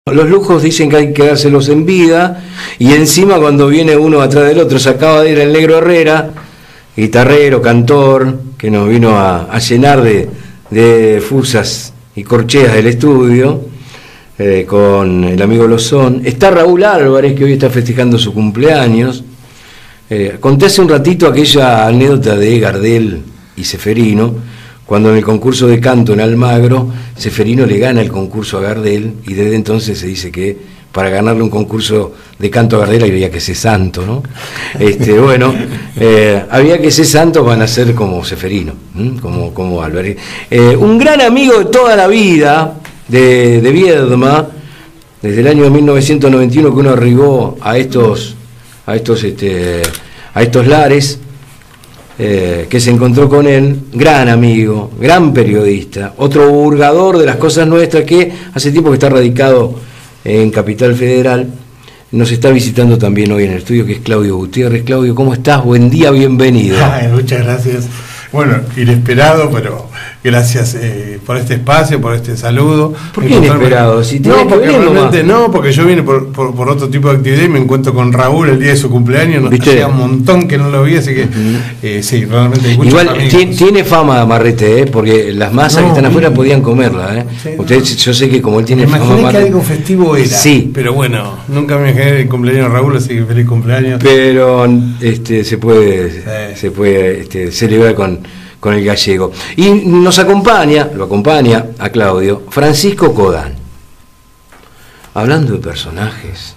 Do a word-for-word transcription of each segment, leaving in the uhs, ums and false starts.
Los lujos dicen que hay que dárselos en vida, y encima cuando viene uno atrás del otro. Se acaba de ir el Negro Herrera, guitarrero, cantor, que nos vino a, a llenar de, de fusas y corcheas del estudio, eh, con el amigo Lozón. Está Raúl Álvarez, que hoy está festejando su cumpleaños. Eh, conté hace un ratito aquella anécdota de Gardel y Ceferino, cuando en el concurso de canto en Almagro, Ceferino le gana el concurso a Gardel, y desde entonces se dice que para ganarle un concurso de canto a Gardel había que ser santo, ¿no? Este, bueno, eh, había que ser santo para nacer como Ceferino, ¿m? como, como Álvarez. Eh, un gran amigo de toda la vida de, de Viedma, desde el año mil novecientos noventa y uno que uno arribó a estos, a estos, este, a estos lares. Eh, que se encontró con él, gran amigo, gran periodista, otro hurgador de las cosas nuestras, que hace tiempo que está radicado en Capital Federal, nos está visitando también hoy en el estudio, que es Claudio Gutiérrez. Claudio, ¿cómo estás? Buen día, bienvenido. Ay, muchas gracias. Bueno, inesperado, pero gracias eh, por este espacio, por este saludo. ¿Por qué inesperado? Si no, porque realmente no, porque yo vine por, por, por otro tipo de actividad y me encuentro con Raúl el día de su cumpleaños. Nos hacía un montón que no lo vi, así que uh-huh. eh, sí, realmente hay muchos Igual amigos. Tiene fama Marrete, ¿eh? Porque las masas no, que están afuera podían comerla, ¿eh? Sí, Ustedes, no. Yo sé que como él tiene me fama. Imaginé que algo festivo era. Sí. Pero bueno, nunca me imaginé el cumpleaños de Raúl, así que feliz cumpleaños. Pero este se puede, sí. se puede este, celebrar con. con el gallego. Y nos acompaña, lo acompaña a Claudio, Francisco Codán. Hablando de personajes.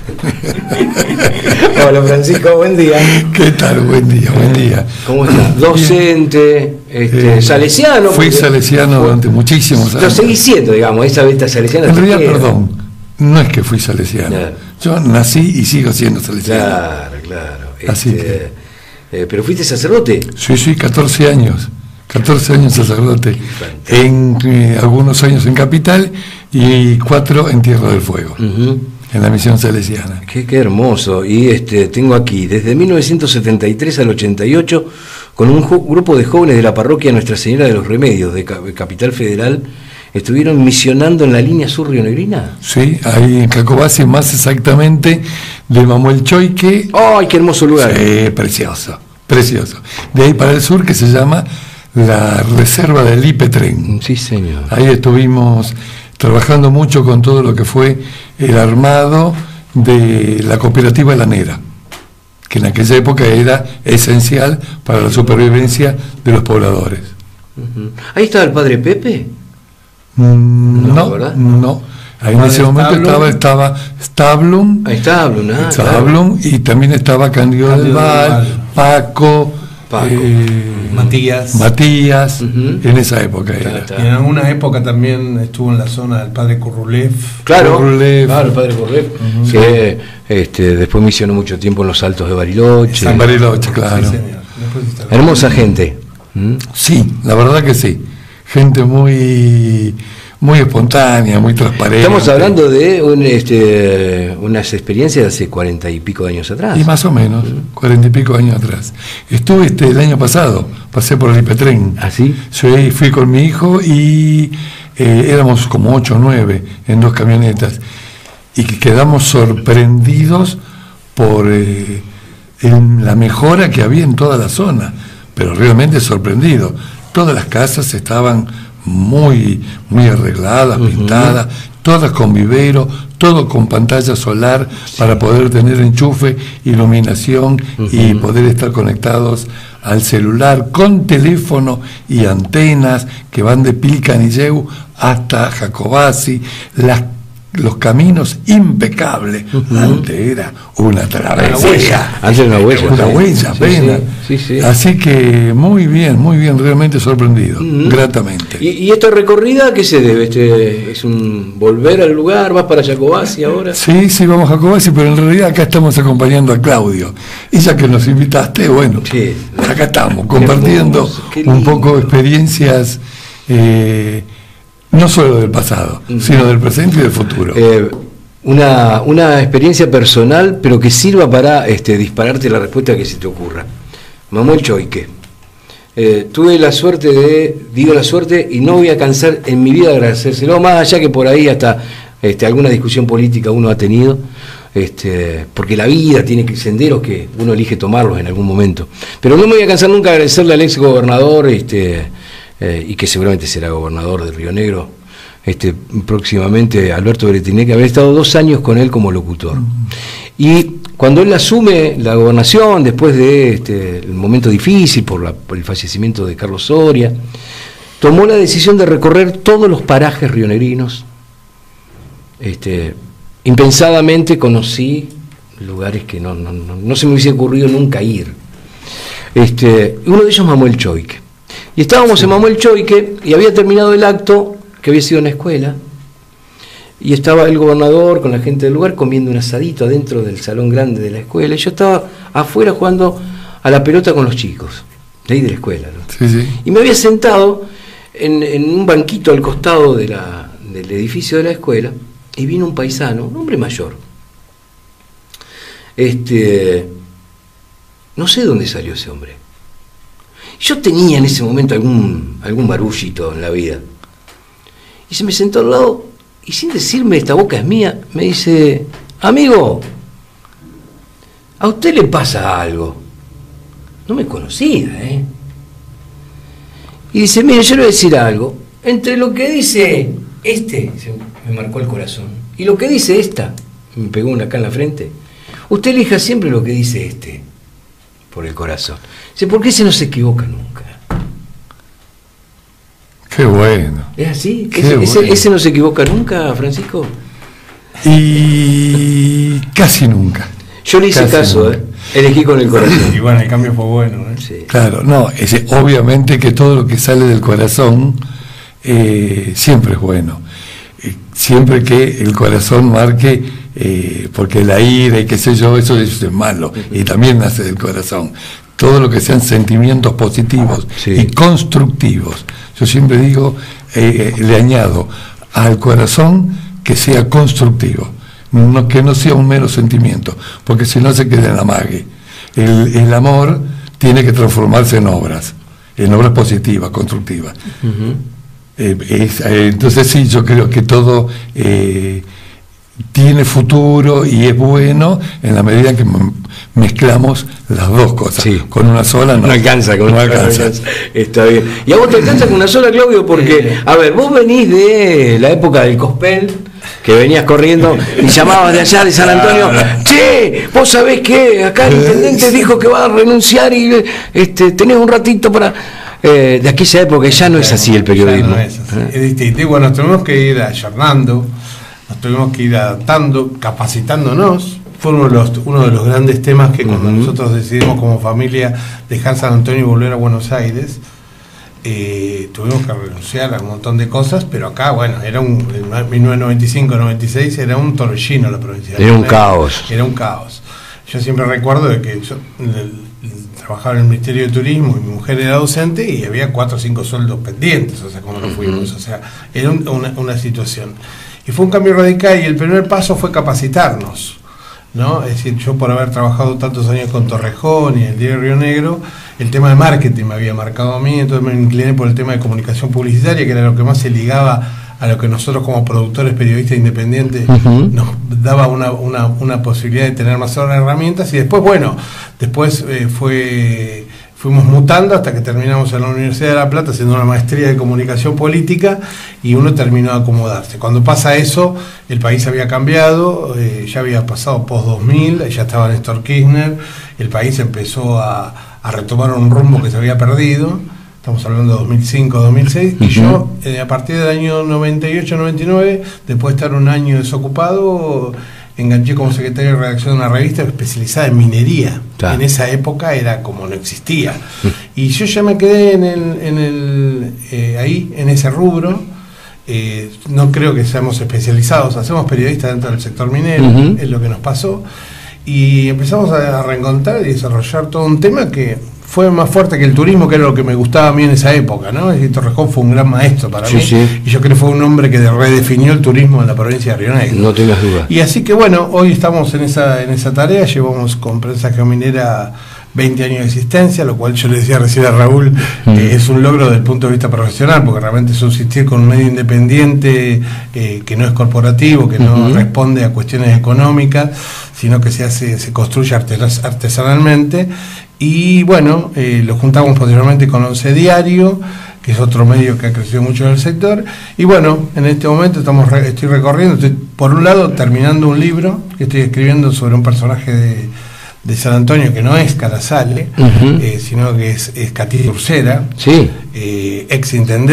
Hola Francisco, buen día. ¿Qué tal? Buen día, buen día. ¿Cómo estás? Docente, este, eh, salesiano. Fui salesiano fue, durante muchísimos años. Lo seguí siendo, digamos, esa venta salesiana. En realidad, perdón, no es que fui salesiano. Claro. Yo nací y sigo siendo salesiano. Claro, claro. Así este, que... Eh, ¿Pero fuiste sacerdote? Sí, sí, catorce años. catorce años sacerdote. En eh, algunos años en Capital y cuatro en Tierra del Fuego, uh-huh. en la misión salesiana. Qué, qué hermoso. Y este tengo aquí, desde mil novecientos setenta y tres al ochenta y ocho, con un jo- grupo de jóvenes de la parroquia Nuestra Señora de los Remedios de Ca- Capital Federal, ¿estuvieron misionando en la línea sur rionegrina? Sí, ahí en Jacobasi, más exactamente de Mamuel Choique. ¡Ay, qué hermoso lugar! Sí, precioso, precioso. De ahí para el sur, que se llama la Reserva del Ipetren. Sí, señor. Ahí estuvimos trabajando mucho con todo lo que fue el armado de la cooperativa lanera, que en aquella época era esencial para la supervivencia de los pobladores. Uh-huh. ¿Ahí estaba el padre Pepe? Mm, no, ¿verdad? No. Ahí en ese momento estaba, estaba Stablum. Ahí Stablum, ah, Stablum, claro. Y también estaba Cándido, Cándido del Val, del Paco, Paco. Eh, Matías. Matías, uh-huh. En esa época claro, era. Y en alguna época también estuvo en la zona del padre Currulev. Claro, Currulev. claro, el padre Currulev, uh-huh. que este, después misionó mucho tiempo en los Altos de Bariloche. En Bariloche, claro. Sí, hermosa gente. ¿Mm? Sí, la verdad que sí. Gente muy muy espontánea, muy transparente. Estamos hablando de un, este, unas experiencias de hace cuarenta y pico de años atrás. Y más o menos, cuarenta y pico años atrás. Estuve este el año pasado, pasé por el Ipetren. ¿Ah, sí? Sí, fui con mi hijo y eh, éramos como ocho o nueve en dos camionetas. Y que quedamos sorprendidos por eh, el, la mejora que había en toda la zona. Pero realmente sorprendidos. Todas las casas estaban muy muy arregladas, uh-huh. pintadas, todas con vivero, todo con pantalla solar para poder tener enchufe, iluminación uh-huh. y poder estar conectados al celular con teléfono y antenas que van de Pilcanilleu hasta Jacobasi, las los caminos impecables. Uh-huh. Antes era una travesía. Antes era una huella. Una huella, apenas. Sí, sí, sí. Así que muy bien, muy bien, realmente sorprendido, uh-huh. gratamente. ¿Y, ¿Y esta recorrida a qué se debe? Este, ¿Es un volver al lugar? ¿Vas para Jacobasi ahora? Sí, sí, vamos a Jacobasi, pero en realidad acá estamos acompañando a Claudio. Y ya que nos invitaste, bueno, sí, acá estamos, compartiendo un poco experiencias... Eh, no solo del pasado, uh-huh. sino del presente y del futuro. Eh, una, una experiencia personal, pero que sirva para este, dispararte la respuesta que se te ocurra. Mamuel Choique. Eh, tuve la suerte de, digo la suerte, y no voy a cansar en mi vida de agradecérselo, más allá que por ahí hasta este, alguna discusión política uno ha tenido, este, porque la vida tiene senderos que uno elige tomarlos en algún momento. Pero no me voy a cansar nunca de agradecerle al ex gobernador, este, eh, y que seguramente será gobernador de Río Negro, este, próximamente, Alberto Beretiné, que habré estado dos años con él como locutor. Y cuando él asume la gobernación, después de este, el momento difícil por, la, por el fallecimiento de Carlos Soria, tomó la decisión de recorrer todos los parajes rionegrinos. Este, impensadamente conocí lugares que no, no, no, no se me hubiese ocurrido nunca ir. Este, uno de ellos, Manuel Choique. Y estábamos sí. en Manuel Choique y había terminado el acto, que había sido en la escuela, y estaba el gobernador con la gente del lugar comiendo un asadito adentro del salón grande de la escuela, y yo estaba afuera jugando a la pelota con los chicos, de ahí de la escuela, ¿no? Sí, sí. Y me había sentado en, en un banquito al costado de la, del edificio de la escuela, y vino un paisano, un hombre mayor. Este, no sé dónde salió ese hombre. Yo tenía en ese momento algún, algún barullito en la vida. Y se me sentó al lado y sin decirme esta boca es mía, me dice, amigo, a usted le pasa algo. No me conocía, ¿eh? Y dice, mire, yo le voy a decir algo. Entre lo que dice este, me marcó el corazón, y lo que dice esta, me pegó una acá en la frente, usted elija siempre lo que dice este, por el corazón. Dice, porque ese no se equivoca nunca. Qué bueno. ¿Es así? ¿Ese, bueno. ese, ¿Ese no se equivoca nunca, Francisco? Y casi nunca. Yo le hice casi caso, ¿eh? Elegí con el corazón. Y bueno, el cambio fue bueno, ¿eh? Sí. Claro, no, ese, obviamente que todo lo que sale del corazón eh, siempre es bueno. Eh, siempre que el corazón marque, eh, porque la ira y qué sé yo, eso, eso es malo. Uh-huh. Y también nace del corazón. Todo lo que sean sentimientos positivos sí. y constructivos. Yo siempre digo, eh, le añado al corazón que sea constructivo, no, que no sea un mero sentimiento, porque si no se queda en la mague. El, el amor tiene que transformarse en obras, en obras positivas, constructivas. Uh-huh. eh, es, eh, entonces sí, yo creo que todo eh, tiene futuro y es bueno en la medida que mezclamos las dos cosas. Sí. Con una sola no, no alcanza, con no una alcanza. alcanza. Está bien. Y a vos te alcanza con una sola, Claudio, porque, a ver, vos venís de la época del Cospel, que venías corriendo y llamabas de allá de San Antonio, che, vos sabés que acá el intendente dijo que va a renunciar y este, tenés un ratito para... Eh, de aquella época ya no es así el periodismo. No es, así. ¿Eh? Es distinto. Y bueno, nos tuvimos que ir ayornando, nos tuvimos que ir adaptando, capacitándonos. Fue uno de los, uno de los grandes temas que cuando uh-huh. nosotros decidimos como familia dejar San Antonio y volver a Buenos Aires, eh, tuvimos que renunciar a un montón de cosas, pero acá, bueno, era un, en mil novecientos noventa y cinco noventa y seis era un torbellino la provincia. Era un caos. Era un caos. Yo siempre recuerdo de que yo el, el, trabajaba en el Ministerio de Turismo y mi mujer era docente y había cuatro o cinco sueldos pendientes, o sea, como uh-huh. no fuimos, o sea, era un, una, una situación. Y fue un cambio radical y el primer paso fue capacitarnos. ¿No? Es decir, yo por haber trabajado tantos años con Torrejón y el Diario Río Negro, el tema de marketing me había marcado a mí, entonces me incliné por el tema de comunicación publicitaria, que era lo que más se ligaba a lo que nosotros como productores, periodistas independientes, uh-huh. nos daba una, una, una posibilidad de tener más herramientas, y después, bueno, después eh, fue... fuimos mutando hasta que terminamos en la Universidad de La Plata haciendo una maestría de comunicación política y uno terminó de acomodarse. Cuando pasa eso, el país había cambiado, eh, ya había pasado post dos mil, ya estaba Néstor Kirchner, el país empezó a, a retomar un rumbo que se había perdido, estamos hablando de dos mil cinco, dos mil seis, uh-huh. y yo eh, a partir del año noventa y ocho, noventa y nueve, después de estar un año desocupado, enganché como secretario de redacción de una revista especializada en minería. Claro. En esa época era como no existía. Y yo ya me quedé en el, en el, eh, ahí, en ese rubro. Eh, no creo que seamos especializados, hacemos periodistas dentro del sector minero, uh-huh. es lo que nos pasó. Y empezamos a, a reencontrar y desarrollar todo un tema que fue más fuerte que el turismo, que era lo que me gustaba a mí en esa época, ¿no? Y Torrejón fue un gran maestro para sí, mí, sí. y yo creo que fue un hombre que redefinió el turismo en la provincia de Río Negro. No tengas duda. Y así que bueno, hoy estamos en esa en esa tarea, llevamos con Prensa Geominera veinte años de existencia, lo cual yo le decía recién a Raúl, mm. eh, es un logro desde el punto de vista profesional, porque realmente subsistir con un medio independiente eh, que no es corporativo, que no uh-huh. responde a cuestiones económicas, sino que se hace, se construye artes- artesanalmente. Y bueno, eh, lo juntamos posteriormente con Once Diario, que es otro medio que ha crecido mucho en el sector. Y bueno, en este momento estamos re- estoy recorriendo, estoy por un lado terminando un libro que estoy escribiendo sobre un personaje de, de San Antonio que no es Carasale, uh-huh. eh, sino que es, es Catito Ursera, sí. eh, ex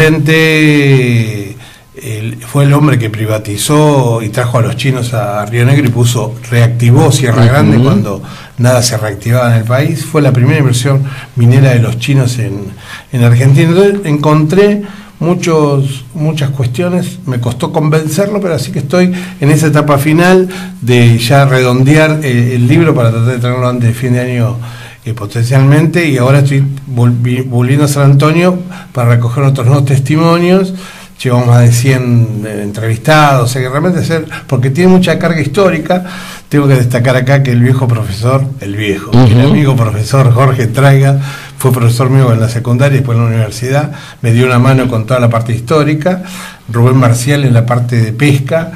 intendente. El, fue el hombre que privatizó y trajo a los chinos a Río Negro y puso, reactivó Sierra Grande uh-huh. cuando nada se reactivaba en el país. Fue la primera inversión minera de los chinos en, en Argentina. Entonces encontré muchos, muchas cuestiones, me costó convencerlo, pero así que estoy en esa etapa final de ya redondear el, el libro para tratar de tenerlo antes de fin de año eh, potencialmente, y ahora estoy volvi, volviendo a San Antonio para recoger otros nuevos testimonios. Llevamos más de cien eh, entrevistados, o sea que realmente ser, porque tiene mucha carga histórica. Tengo que destacar acá que el viejo profesor, el viejo, uh-huh. el amigo profesor Jorge Traiga, fue profesor mío en la secundaria y después en la universidad, me dio una mano con toda la parte histórica. Rubén Marcial en la parte de pesca,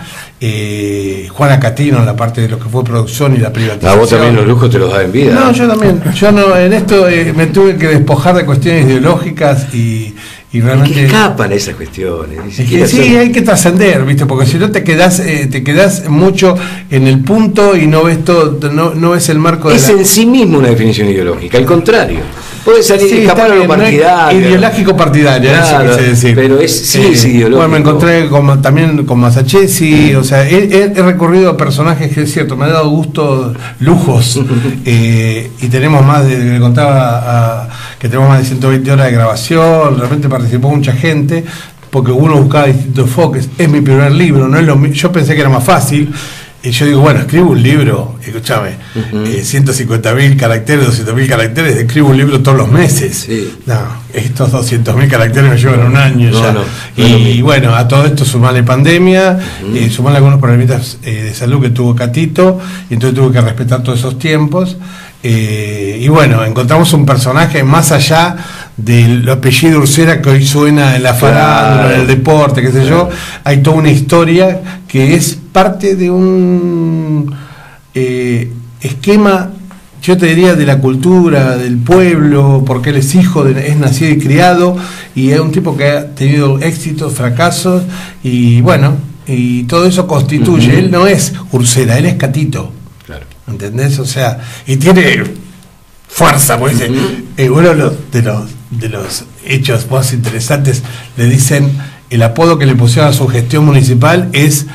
eh, Juana Catino en la parte de lo que fue producción y la privatización. A vos también los lujos te los da en vida. No, yo también. Yo no, en esto eh, me tuve que despojar de cuestiones ideológicas y, y realmente. ¿Qué escapan esas cuestiones? Es que sí, son... hay que trascender, ¿viste? Porque si no te quedás, eh, te quedás mucho en el punto y no ves todo, no, no ves el marco de. Es la... en sí mismo una definición ideológica, al contrario. Puede salir sí, escapar a lo partidario. No ideológico partidario, claro, eso quise decir. Pero es, sí eh, es ideológico. Bueno, me encontré con, también con Masachesi, mm. o sea, he, he, he recurrido a personajes que es cierto, me ha dado gusto, lujos, eh, y tenemos más de, le contaba a, que tenemos más de ciento veinte horas de grabación, realmente participó mucha gente, porque uno buscaba distintos enfoques. Es mi primer libro, no es lo, yo pensé que era más fácil. Y yo digo, bueno, escribo un libro, escúchame, uh-huh. eh, ciento cincuenta mil caracteres, doscientos mil caracteres, escribo un libro todos los meses. Sí. No, estos doscientos mil caracteres me llevan un año no, ya. No, no y bueno, a todo esto sumarle pandemia, uh-huh. eh, sumarle algunos problemitas eh, de salud que tuvo Catito, y entonces tuve que respetar todos esos tiempos. Eh, y bueno, encontramos un personaje más allá del apellido Ursera que hoy suena en la farándula, claro. en el deporte, qué sé claro. yo. Hay toda una historia que es parte de un eh, esquema, yo te diría, de la cultura, del pueblo, porque él es hijo, de, es nacido y criado, y es un tipo que ha tenido éxitos, fracasos, y bueno, y todo eso constituye, uh-huh. él no es Ursera, él es Catito. Claro. ¿Entendés? O sea, y tiene fuerza, pues dice, uh-huh. eh, uno de los, de los de los hechos más interesantes, le dicen, el apodo que le pusieron a su gestión municipal es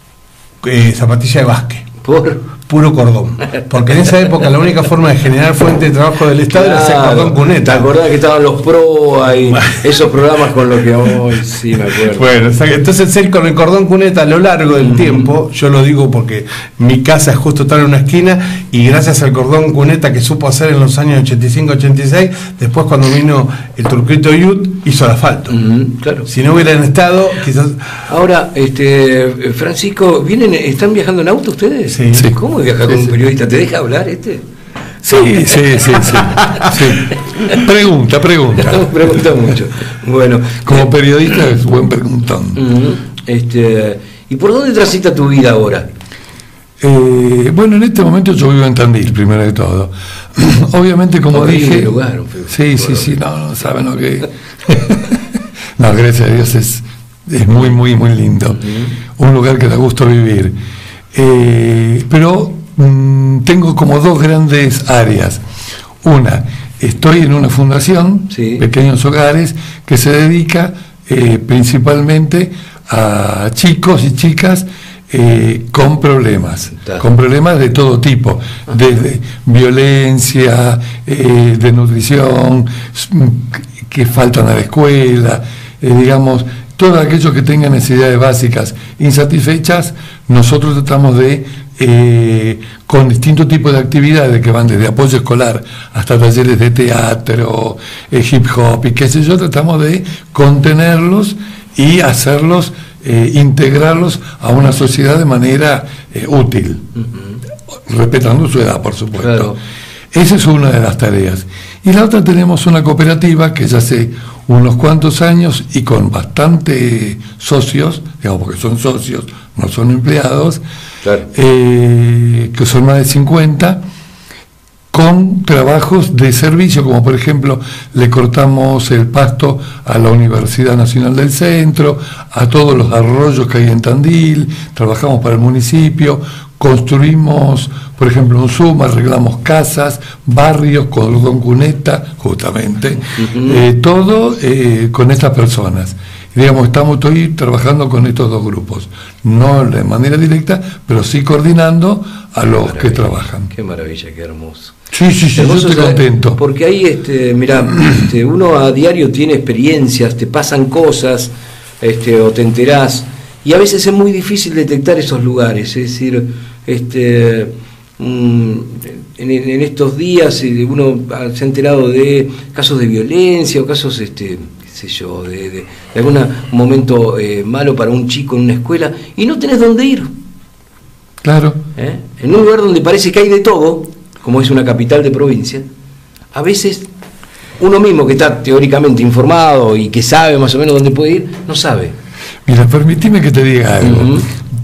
eh, zapatilla de Vázquez. ¿Por? Puro cordón, porque en esa época la única forma de generar fuente de trabajo del Estado claro, era hacer cordón cuneta. ¿Te acordás que estaban los pro ahí, esos programas con los que hoy sí me acuerdo? Bueno, entonces él con el cordón cuneta a lo largo del mm. tiempo, yo lo digo porque mi casa es justo está en una esquina, y gracias al cordón cuneta que supo hacer en los años ochenta y cinco ochenta y seis, después cuando vino el Turquito Yut hizo el asfalto. Mm, claro. Si no hubieran estado, quizás. Ahora, este Francisco, ¿vienen, están viajando en auto ustedes? Sí. sí. ¿Cómo viajar con sí, un periodista? ¿Te deja hablar este? Sí, sí, sí, sí, sí. Pregunta, pregunta. Pregunta mucho. Bueno, como periodista es buen preguntón. Uh-huh. Este, ¿y por dónde transita tu vida ahora? Eh, bueno, en este momento yo vivo en Tandil, primero de todo. Obviamente, como oh, dije. Lugar, sí, sí, sí, no, no saben lo que. No, gracias a Dios es, es muy, muy, muy lindo. Uh-huh. Un lugar que da gusto vivir. Eh, pero mmm, tengo como dos grandes áreas. Una, estoy en una fundación, sí. Pequeños Hogares, que se dedica eh, principalmente a chicos y chicas eh, con problemas, Está. con problemas de todo tipo, Ajá. desde violencia, eh, de nutrición, que faltan a la escuela, eh, digamos, todos aquellos que tengan necesidades básicas insatisfechas. Nosotros tratamos de, eh, con distintos tipos de actividades que van desde apoyo escolar hasta talleres de teatro, eh, hip hop y qué sé yo, tratamos de contenerlos y hacerlos, eh, integrarlos a una sociedad de manera eh, útil, uh-huh. respetando su edad, por supuesto. Claro. Esa es una de las tareas. Y la otra, tenemos una cooperativa que ya hace unos cuantos años y con bastante socios, digamos, porque son socios, no son empleados, claro. eh, que son más de cincuenta, con trabajos de servicio, como por ejemplo le cortamos el pasto a la Universidad Nacional del Centro, a todos los arroyos que hay en Tandil, trabajamos para el municipio, construimos, por ejemplo, un Zoom, arreglamos casas, barrios, cordón cuneta, justamente, uh-huh. eh, todo eh, con estas personas. Digamos, estamos hoy trabajando con estos dos grupos, no de manera directa, pero sí coordinando a los que trabajan. Qué maravilla, qué hermoso. Sí, sí, sí, hermoso, yo estoy contento. Porque ahí, este, mira, este, uno a diario tiene experiencias, te pasan cosas, este, o te enterás, y a veces es muy difícil detectar esos lugares, es decir, este, mm, en, en estos días uno se ha enterado de casos de violencia o casos, este, qué sé yo, de, de, de algún momento eh, malo para un chico en una escuela, y no tenés dónde ir. Claro. ¿Eh? En un lugar donde parece que hay de todo, como es una capital de provincia, a veces uno mismo que está teóricamente informado y que sabe más o menos dónde puede ir, no sabe. Mira, permitime que te diga algo. Uh-huh.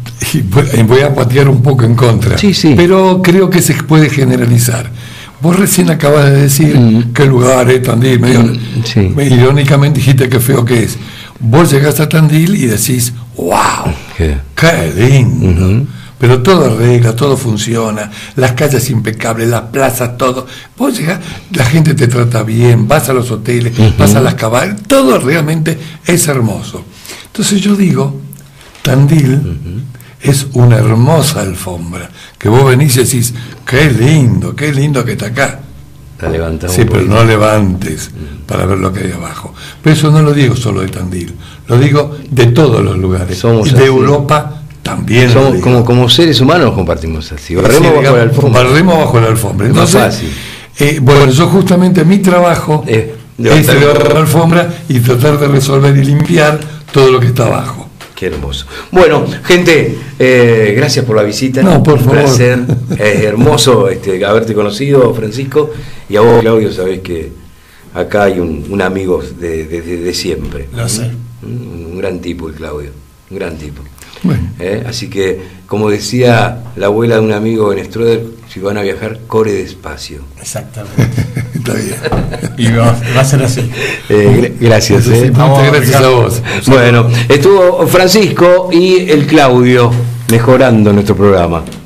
Y voy a patear un poco en contra, sí, sí. pero creo que se puede generalizar. Vos recién acabas de decir uh-huh. qué lugar es Tandil, medio, uh-huh. sí. irónicamente dijiste qué feo que es. Vos llegás a Tandil y decís, wow, ¿qué, qué lindo. Uh-huh. Pero todo arregla, todo funciona, las calles impecables, las plazas, todo. Vos llegás, la gente te trata bien, vas a los hoteles, uh-huh. vas a las cabañas, todo realmente es hermoso. Entonces yo digo, Tandil uh-huh. es una hermosa alfombra, que vos venís y decís, qué lindo, qué lindo que está acá. La levantamos. Sí, pero no levantes uh-huh. para ver lo que hay abajo. Pero eso no lo digo solo de Tandil, lo digo de todos los lugares. Somos y de así. Europa también. Somos, como, como seres humanos compartimos así. Barremos sí, bajo la alfombra. Barremos bajo la alfombra. Entonces, no fácil. Eh, bueno, yo justamente mi trabajo eh, es levantar la alfombra y tratar de resolver y limpiar todo lo que está abajo. Qué hermoso. Bueno, gente, eh, gracias por la visita. No, por favor. Un placer. Es hermoso este, haberte conocido, Francisco. Y a vos, Claudio, sabés que acá hay un, un amigo de, de, de, de siempre. Lo sé. Un, un gran tipo, el Claudio. Un gran tipo. Bueno. ¿Eh? Así que, como decía la abuela de un amigo en Stroder, si van a viajar, corre despacio. Exactamente. Está bien. Y va, va a ser así. Eh, gracias. Sí, eh. Muchas gracias a vos. Bueno, estuvo Francisco y el Claudio mejorando nuestro programa.